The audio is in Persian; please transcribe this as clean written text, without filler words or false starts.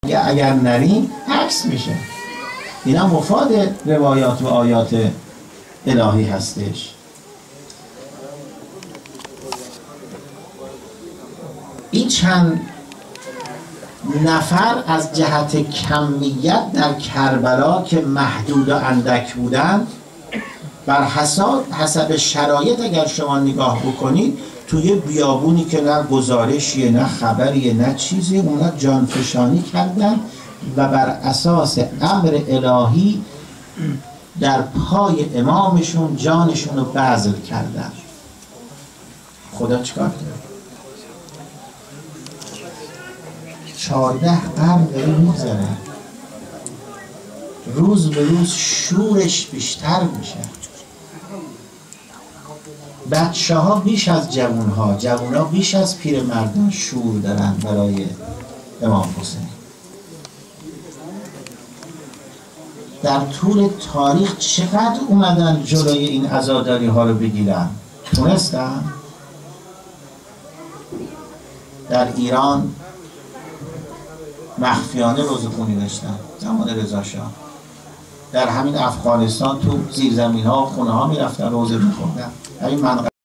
اگر نریم عکس میشه. اینا مفاد روایات و آیات الهی هستش. این چند نفر از جهت کمیت در کربلا که محدود و اندک بودند، بر حسب شرایط اگر شما نگاه بکنید توی بیابونی که نه گزارشیه نه خبریه نه چیزی، اونا جانفشانی کردن و بر اساس امر الهی در پای امامشون جانشون رو بذل کردن. خدا چیکار کرد؟ 14 قرن داره میگذره، روز به روز شورش بیشتر میشه. بچه ها بیش از جوان ها بیش از پیر مردان شور دارن برای امام حسین. در طول تاریخ چقدر اومدن جلوی این عزاداری ها رو بگیرن؟ تونستن؟ در ایران مخفیانه روزخونی داشتن زمان رضا شاه. در همین افغانستان تو زیرزمین ها و خونه ها می رفتن روزه می خوندن.